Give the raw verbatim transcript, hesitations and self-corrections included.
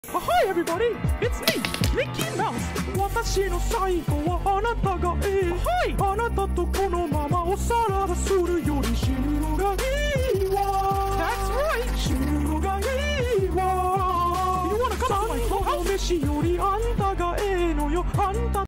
Hi everybody, it's me, Mickey Mouse. 私の最後はあなたがええ。はい、あなたとこのままおさらばするより死ぬのがいいわ。That's right, 死ぬのがいいわ。You wanna come to my clubhouse? 飯よりあん